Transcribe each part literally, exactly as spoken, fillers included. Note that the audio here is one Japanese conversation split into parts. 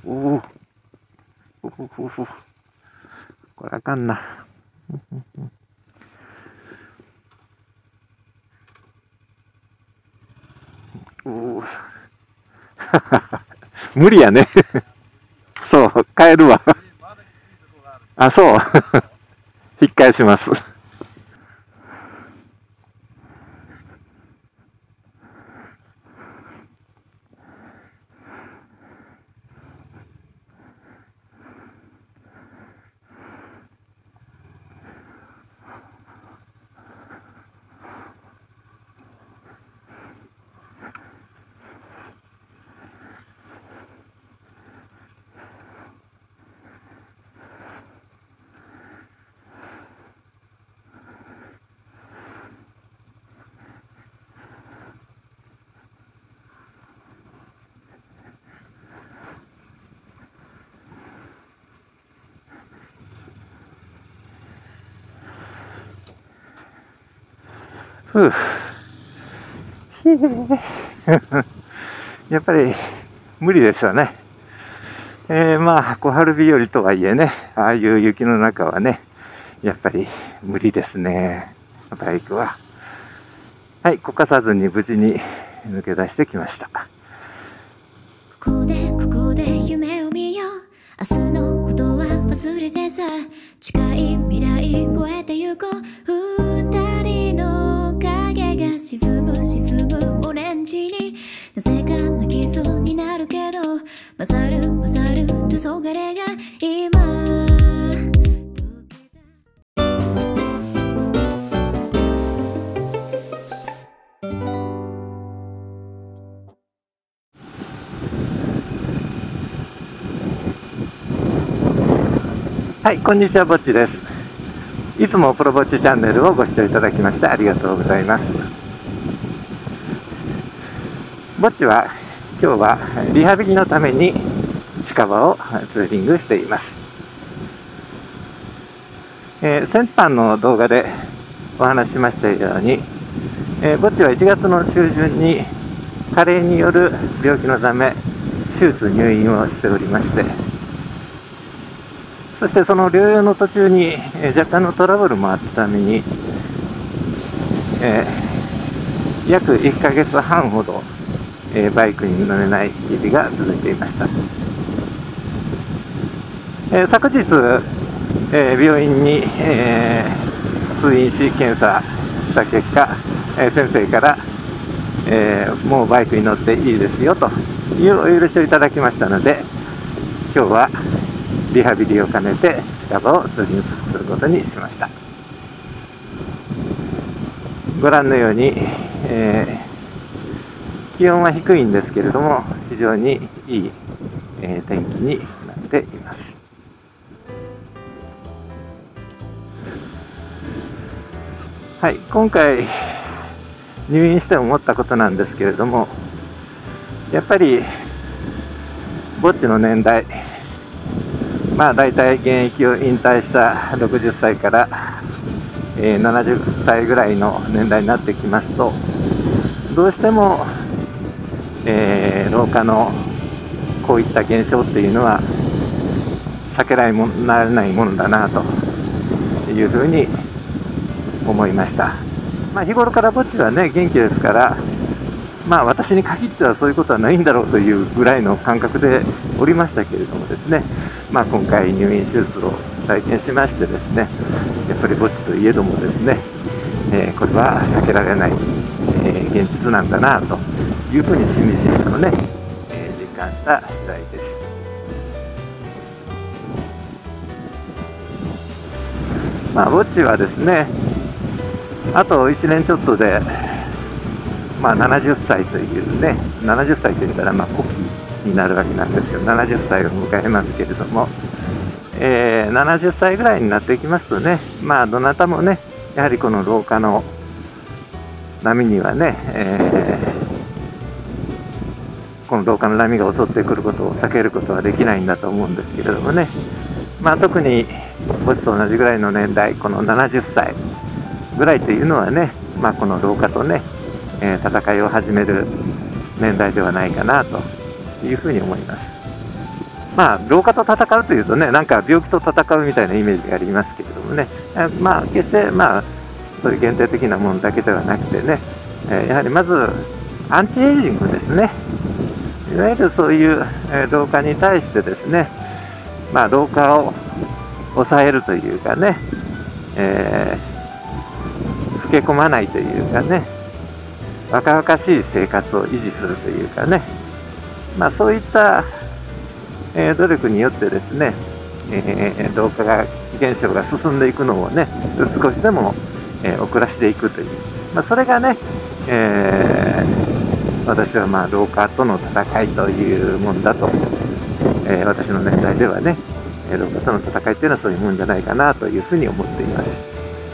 おお。おおおお。これあかんな。おお。無理やね。そう、帰るわ。あ、そう。引っ返します。ふう。やっぱり無理ですよね。えー、まあ小春日和とはいえね、ああいう雪の中はね、やっぱり無理ですね、バイクは。はい、こかさずに無事に抜け出してきました。 ここでここで夢を見よう。明日のことは忘れてさ、近い未来越えてゆこう。二人の影が沈む沈むオレンジに、なぜか泣きそうになるけど、混ざる混ざる黄昏が今。 はい、こんにちは、ぼっちです。いつもプロぼっちチャンネルをご視聴いただきましてありがとうございます。ぼっちは今日はリハビリのために近場をツーリングしています。えー、先般の動画でお話ししましたように、えー、ぼっちはいちがつの中旬に加齢による病気のため手術入院をしておりまして、そしてその療養の途中に、えー、若干のトラブルもあったために、えー、約いっかげつはんほど、えー、バイクに乗れない日々が続いていました。えー、昨日、えー、病院に、えー、通院し検査した結果、えー、先生から、えー、もうバイクに乗っていいですよというお許しをいただきましたので、今日はリハビリを兼ねて近場をツーリングすることにしました。ご覧のように、えー、気温は低いんですけれども非常にいい、えー、天気になっています。はい、今回入院して思ったことなんですけれども、やっぱりぼっちの年代、まあ大体現役を引退したろくじゅっさいから、えー、ななじゅっさいぐらいの年代になってきますと、どうしても、えー、老化のこういった現象っていうのは避けられないものだなというふうに思いました。まあ、日頃からぼっちはね元気ですから、まあ私に限ってはそういうことはないんだろうというぐらいの感覚でおりましたけれどもですね、まあ、今回入院手術を体験しましてですね、やっぱりぼっちといえどもですね、えー、これは避けられない、えー、現実なんだなというふうにしみじみとね、えー、実感した次第です。まあぼっちはですね、あといちねんちょっとでまあ、ななじゅっさいというね、ななじゅっさいというからまあ古希になるわけなんですけど、ななじゅっさいを迎えますけれども、えー、ななじゅっさいぐらいになっていきますとね、まあどなたもねやはりこの老化の波にはね、えー、この老化の波が襲ってくることを避けることはできないんだと思うんですけれどもね、まあ特にぼっちと同じぐらいの年代、このななじゅっさいぐらいというのはね、まあこの老化とねえー、戦いを始める年代ではないかなというふうに思います。 まあ老化と戦うというとね、なんか病気と戦うみたいなイメージがありますけれどもね、まあ決してまあそういう限定的なものだけではなくてね、やはりまずアンチエイジングですね。いわゆるそういう老化に対してですね、まあ老化を抑えるというかね、えー、老け込まないというかね、若々しい生活を維持するというかね、まあそういった、えー、努力によってですね、えー、老化が現象が進んでいくのをね、少しでも、えー、遅らせていくという、まあ、それがね、えー、私はまあ老化との戦いというもんだと、えー、私の年代ではね、老化との戦いっていうのはそういうもんじゃないかなというふうに思っています。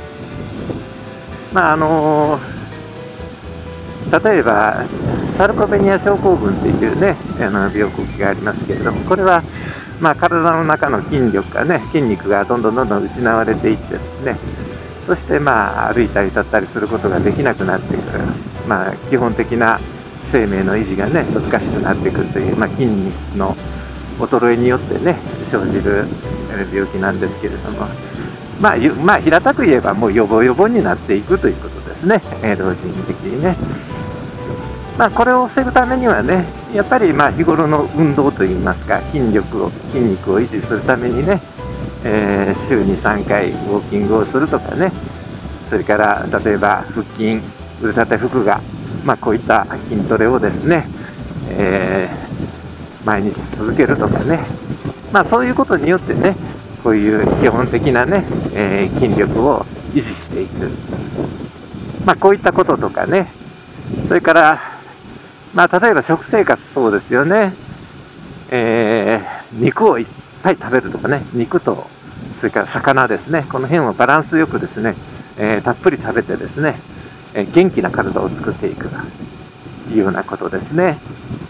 まああの例えばサルコペニア症候群っていうね、あの病気がありますけれども、これはまあ体の中の筋力がね、筋肉がどんどんどんどん失われていってですね、そしてまあ歩いたり立ったりすることができなくなってくる、まあ基本的な生命の維持がね難しくなってくるという、まあ、筋肉の衰えによってね生じる病気なんですけれども、まあ、まあ、平たく言えばもう予防予防になっていくということですね、えー、老人的にね。まあ、これを防ぐためにはね、やっぱりまあ日頃の運動といいますか、筋力を筋肉を維持するためにね、えー、週にさんかいウォーキングをするとかね、それから例えば腹筋、腕立て腹が、まあ、こういった筋トレをですね、えー、毎日続けるとかね、まあ、そういうことによってね、こういう基本的なね、えー、筋力を維持していく、まあ、こういったこととかね、それから、まあ、例えば食生活そうですよね、えー、肉をいっぱい食べるとかね、肉とそれから魚ですね、この辺をバランスよくですね、えー、たっぷり食べてですね、えー、元気な体を作っていくというようなことですね。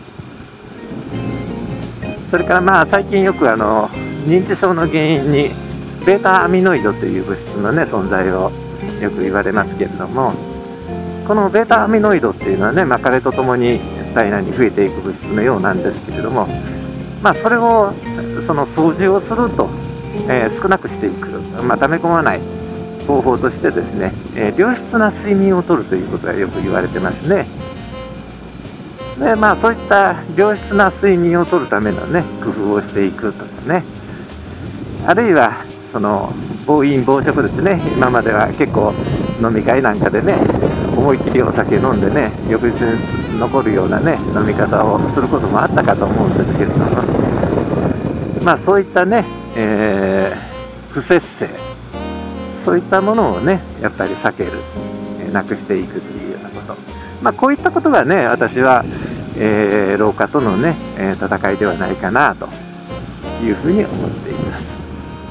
それからまあ最近よくあの認知症の原因にベータアミノイドという物質のね存在をよく言われますけれども、このベータアミノイドっていうのはね、まあ、加齢とともに体内に増えていく物質のようなんですけれども、まあ、それをその掃除をすると、えー、少なくしていく、まあ、溜め込まない方法としてですね、えー、良質な睡眠をとるということがよく言われてますね。でまあ、そういった良質な睡眠をとるためのね工夫をしていくとかね、あるいはその暴飲暴食ですね。今までは結構飲み会なんかでね思い切りお酒飲んでね翌日に残るようなね飲み方をすることもあったかと思うんですけれども、まあそういったね、えー、不摂生、そういったものをねやっぱり避ける、なくしていくというようなこと、まあこういったことがね私はえー、老化とのね、えー、戦いではないかなというふうに思っています。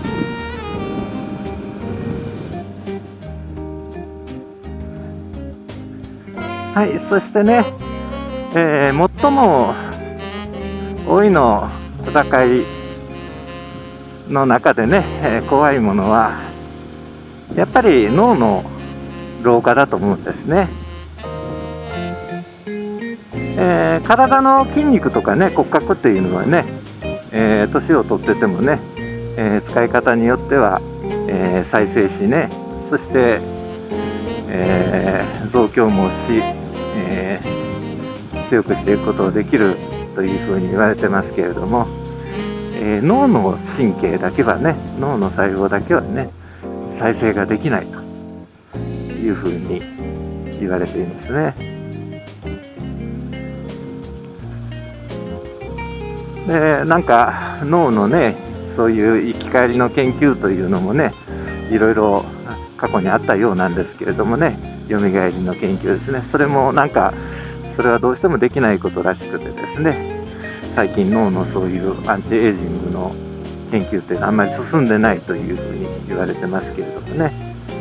はい、そしてね、えー、最も老いの戦いの中でね、えー、怖いものはやっぱり脳の老化だと思うんですね。えー、体の筋肉とかね骨格っていうのはね、えー、年を取っててもね、えー、使い方によっては、えー、再生しね、そして、えー、増強もし、えー、強くしていくことができるというふうに言われてますけれども、えー、脳の神経だけはね、脳の細胞だけはね再生ができないというふうに言われていますね。でなんか脳のねそういう生き返りの研究というのもねいろいろ過去にあったようなんですけれどもね、よみがえりの研究ですね、それもなんかそれはどうしてもできないことらしくてですね、最近脳のそういうアンチエイジングの研究っていうのはあんまり進んでないというふうに言われてますけれどもね、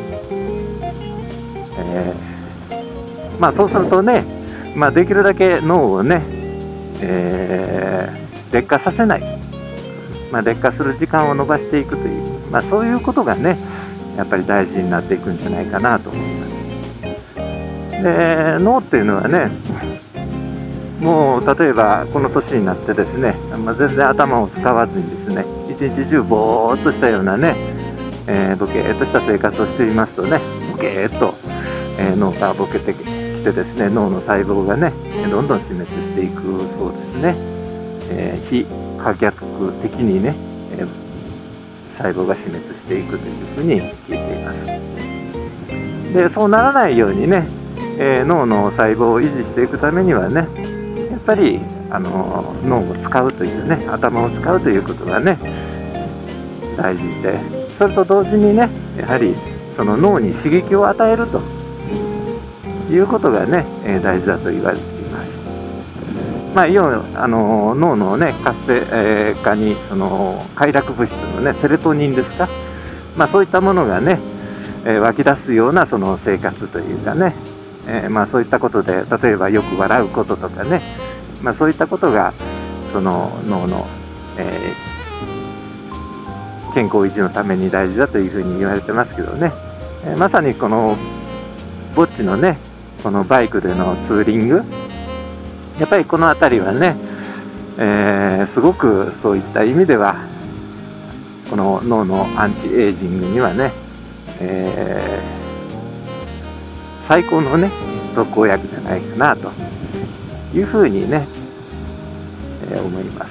えー、まあそうするとね、まあ、できるだけ脳をね、えー劣化させない、まあ、劣化する時間を延ばしていくという、まあ、そういうことがねやっぱり大事になっていくんじゃないかなと思います。で脳っていうのはね、 もう例えばこの年になってですね、まあ、全然頭を使わずにですね、一日中ぼーっとしたようなね、えー、ボケーっとした生活をしていますとね、ボケーっと、えー、脳がボケてきてですね、脳の細胞がねどんどん死滅していくそうですね。えー、非可逆的にね、えー、細胞が死滅していくというふうに聞いています。でそうならないようにね、えー、脳の細胞を維持していくためにはね、やっぱりあの脳を使うというね、頭を使うということがね大事で、それと同時にね、やはりその脳に刺激を与えるということがね、えー、大事だと言われています。まあ、要はあの脳のね活性、えー、化にその快楽物質のねセロトニンですか、まあ、そういったものがね、えー、湧き出すようなその生活というかね、えー、まあそういったことで、例えばよく笑うこととかね、まあ、そういったことがその脳の、えー、健康維持のために大事だというふうに言われてますけどね、えー、まさにこのぼっちのねこのバイクでのツーリング、やっぱりこの辺りはね、えー、すごくそういった意味ではこの脳のアンチエイジングにはね、えー、最高のね特効薬じゃないかなというふうにね、えー、思います。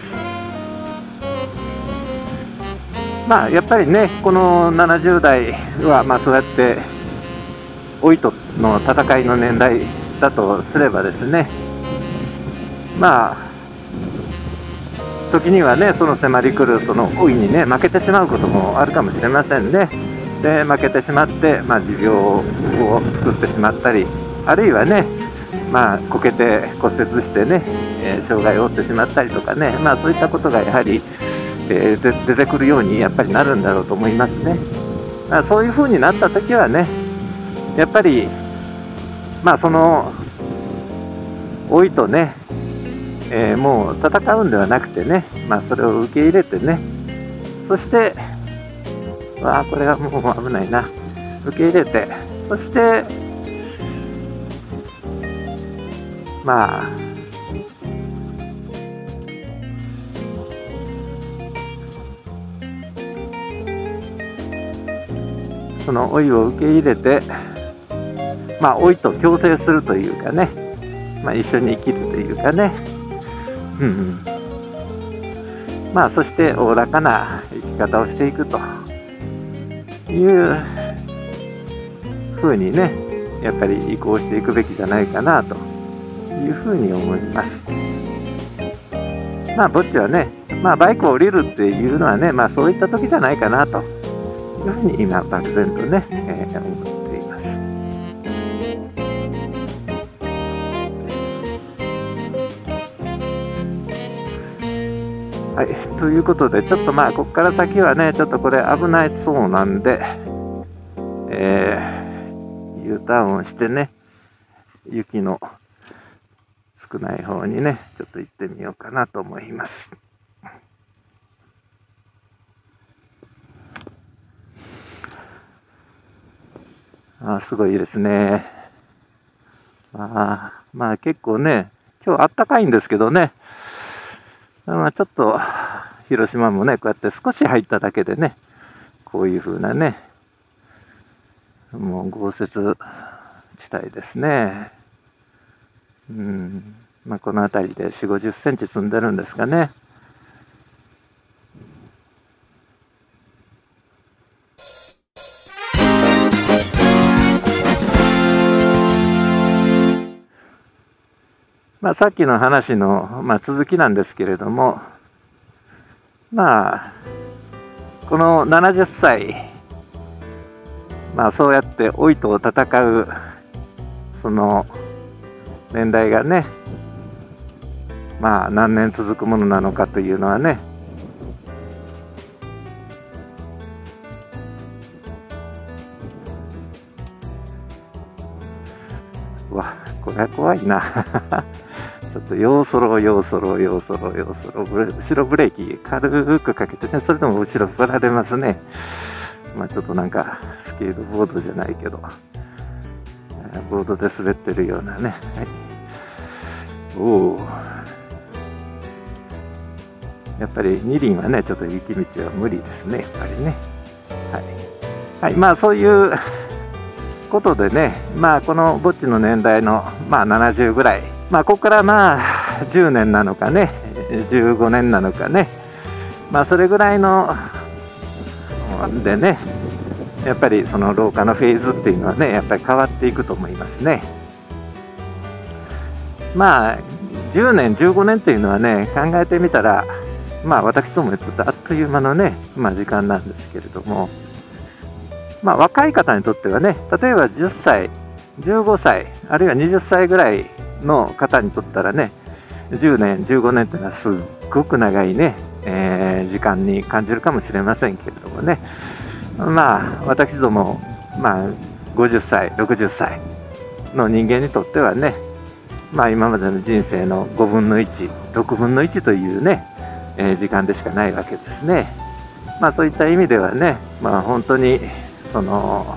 まあやっぱりねこのななじゅう代はまあそうやって老いとの戦いの年代だとすればですね、まあ時にはねその迫り来るその老いにね負けてしまうこともあるかもしれませんね。で負けてしまって、まあ、持病を作ってしまったり、あるいはねまあこけて骨折してね、えー、障害を負ってしまったりとかね、まあそういったことがやはり、えー、で出てくるようにやっぱりなるんだろうと思いますね。まあ、そういうふうになった時はね、やっぱりまあその老いとね、えー、もう戦うんではなくてね、まあそれを受け入れてね、そしてわあこれはもう危ないな、受け入れて、そしてまあその老いを受け入れて、まあ老いと共生するというかね、まあ、一緒に生きるというかね、うんうん、まあそしておおらかな生き方をしていくというふうにね、やっぱり移行していくべきじゃないかなというふうに思います。まあぼっちはね、まあバイクを降りるっていうのはね、まあそういった時じゃないかなというふうに今漠然とね、えー、思っています。はい、ということでちょっとまあここから先はねちょっとこれ危ないそうなんで、えー、U ターンをしてね、雪の少ない方にねちょっと行ってみようかなと思います。あ、すごいですね。まあまあ結構ね今日あったかいんですけどね、まあ、ちょっと広島もねこうやって少し入っただけでね、こういう風なねもう豪雪地帯ですね。うん、まあこの辺りでよんじゅうごじゅっセンチ積んでるんですかね。まあ、さっきの話の、まあ、続きなんですけれども、まあこのななじゅっさい、まあそうやって老いと戦うその年代がね、まあ何年続くものなのかというのはね、うわこれは怖いなちょっと要そろ要そろ要そろ要そろ後ろブレーキ軽くかけてね、それでも後ろ振られますね。まあちょっとなんかスケートボードじゃないけどボードで滑ってるようなね、はい、 おお、やっぱり二輪はねちょっと雪道は無理ですね、やっぱりね。はい、はい、まあそういうことでね、まあこのぼっちの年代のまあななじゅうぐらい、まあここからまあじゅうねんなのかねじゅうごねんなのかね、まあそれぐらいのでね、やっぱりその老化のフェーズっていうのはねやっぱり変わっていくと思いますね。まあじゅうねんじゅうごねんっていうのはね考えてみたら、まあ私どもにとってあっという間のね、まあ、時間なんですけれども、まあ若い方にとってはね、例えばじゅっさいじゅうごさいあるいははたちぐらいの方にとったらね、じゅうねんじゅうごねんっていうのはすっごく長いね、えー、時間に感じるかもしれませんけれどもね、まあ私ども、まあ、ごじゅっさいろくじゅっさいの人間にとってはね、まあ今までの人生のごぶんのいちろくぶんのいちというね、えー、時間でしかないわけですね。まあそういった意味ではね、まあ本当にその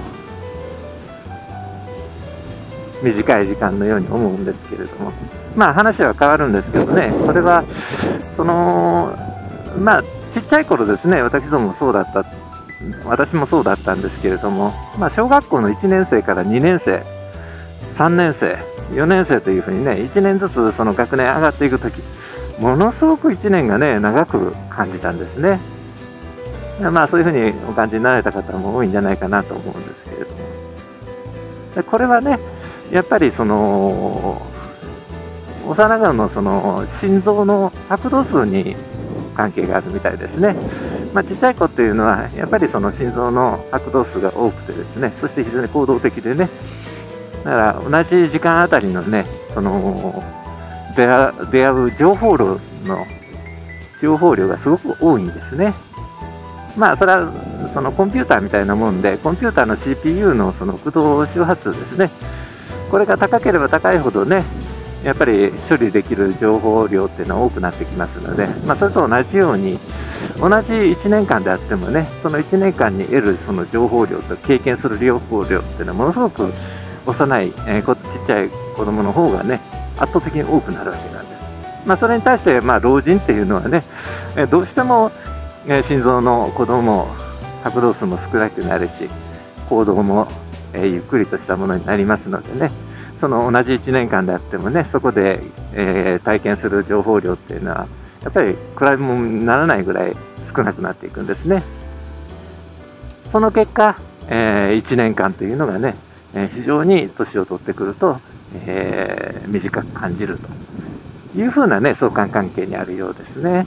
短い時間のように思うんですけれども、まあ話は変わるんですけどね、これはそのまあちっちゃい頃ですね、私どもそうだった私もそうだったんですけれども、まあ小学校のいちねんせいからにねんせいさんねんせいよねんせいというふうにねいちねんずつその学年上がっていくとき、ものすごくいちねんがね長く感じたんですね。まあそういうふうにお感じになられた方も多いんじゃないかなと思うんですけれども、でこれはねやっぱりその幼子のその心臓の拍動数に関係があるみたいですね。まあ、ちっちゃい子っていうのはやっぱりその心臓の拍動数が多くてですね、そして非常に行動的でね、だから同じ時間あたりのねその出会う、出会う情報量の情報量がすごく多いんですね。まあそれはそのコンピューターみたいなもんで、コンピューターの シーピーユー のその駆動周波数ですね、これが高ければ高いほどねやっぱり処理できる情報量っていうのは多くなってきますので、まあ、それと同じように同じいちねんかんであってもね、そのいちねんかんに得るその情報量と経験する情報量っていうのはものすごく幼い、えー、ちっちゃい子供の方がね圧倒的に多くなるわけなんです。まあ、それに対してまあ老人っていうのはね、えー、どうしても、えー、心臓の鼓動も拍動数も少なくなるし、行動も、えー、ゆっくりとしたものになりますのでね、その同じいちねんかんであってもね、そこで、えー、体験する情報量っていうのはやっぱり比べ物にならないぐらい少なくなっていくんですね。その結果、えー、いちねんかんというのがね、えー、非常に年を取ってくると、えー、短く感じるというふうなね相関関係にあるようですね。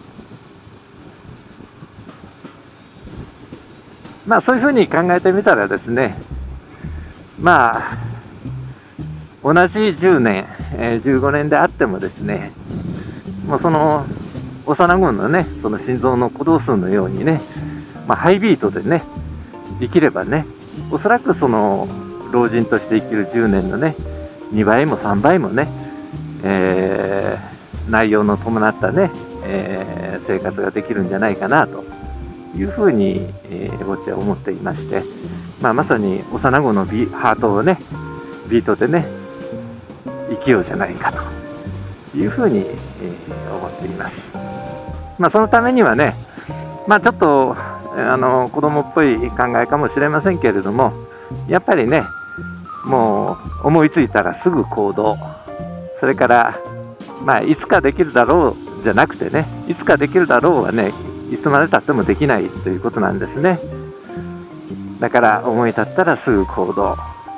まあそういうふうに考えてみたらですね、まあ同じじゅうねん、えー、じゅうごねんであってもですね、もうその幼子のねその心臓の鼓動数のようにね、まあ、ハイビートでね生きればね、おそらくその老人として生きるじゅうねんのねにばいもさんばいもね、えー、内容の伴ったね、えー、生活ができるんじゃないかなというふうに、えー、ぼっちは思っていまして、まあ、まさに幼子のビハートをねビートでね生きようじゃないかというふうに、えー、思っています。まあ、そのためにはね、まあ、ちょっとあの子供っぽい考えかもしれませんけれども、やっぱりねもう思いついたらすぐ行動、それから、まあ、いつかできるだろうじゃなくてね、いつかできるだろうはねいつまでたってもできないということなんですね。だから思い立ったらすぐ行動、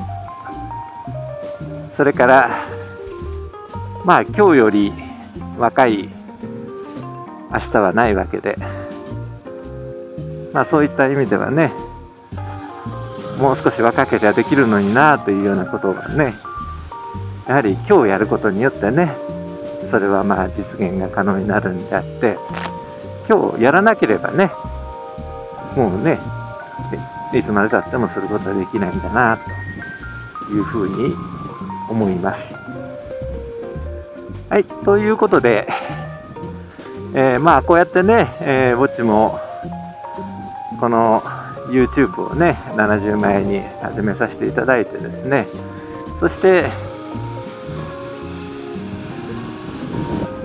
それからまあ今日より若い明日はないわけで、まあそういった意味ではね、もう少し若ければできるのになというようなことがね、やはり今日やることによってね、それはまあ実現が可能になるんであって、今日やらなければね、もうねいつまでたってもすることはできないんだなというふうに思います。はい、ということで、えー、まあこうやってね、えー、ぼっちもこの YouTube をねななじゅうまえに始めさせていただいてですね、そして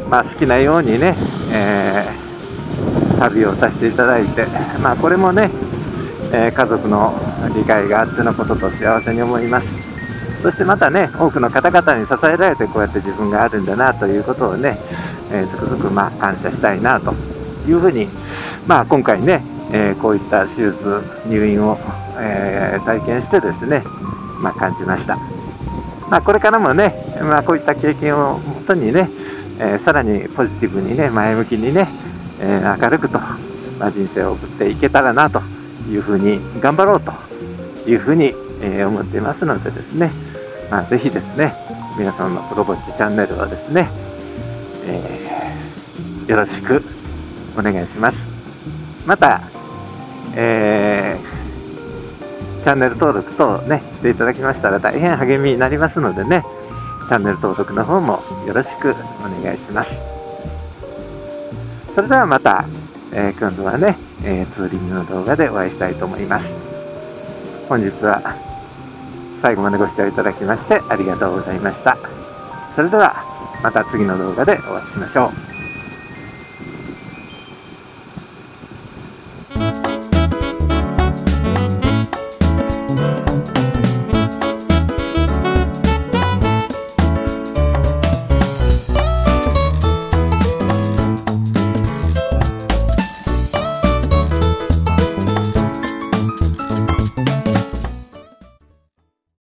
まあ、好きなようにね、えー、旅をさせていただいて、まあ、これもね、えー、家族の理解があってのことと幸せに思います。そしてまたね、多くの方々に支えられてこうやって自分があるんだなということをね、えー、つくづくまあ感謝したいなというふうに、まあ、今回ね、えー、こういった手術入院を、えー、体験してですね、まあ、感じました。まあ、これからもね、まあ、こういった経験をもとにね、えー、さらにポジティブにね、前向きにね、えー、明るくと、まあ、人生を送っていけたらなというふうに頑張ろうというふうに、えー、思っていますのでですね、まあ、ぜひですね、皆さんのプロぼっちチャンネルをですね、えー、よろしくお願いします。また、えー、チャンネル登録等ね、していただきましたら大変励みになりますのでね、チャンネル登録の方もよろしくお願いします。それではまた、えー、今度はね、えー、ツーリングの動画でお会いしたいと思います。本日は最後までご視聴いただきましてありがとうございました。それではまた次の動画でお会いしましょう。